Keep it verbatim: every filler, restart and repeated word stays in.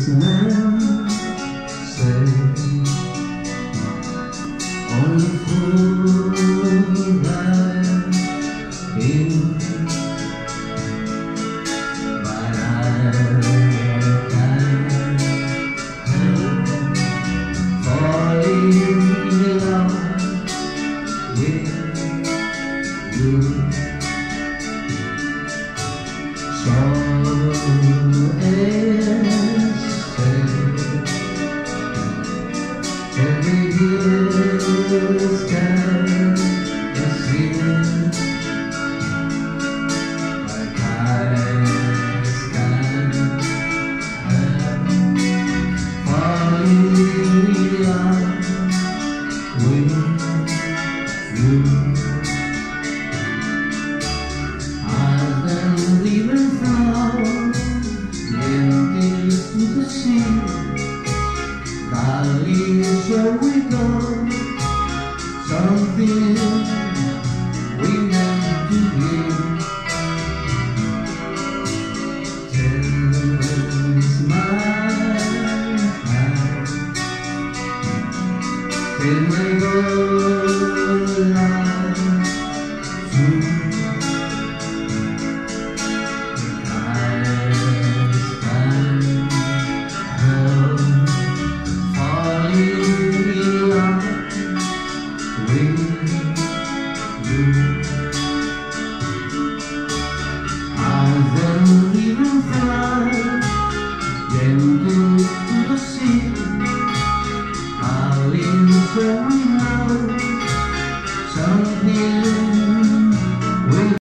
policeman say on the full ride in, but I can't help falling in love with you. So every distance is seen, like I stand and falling in love with you. I've been leaving from the emptiness to the sea. Darling, shall we go? Something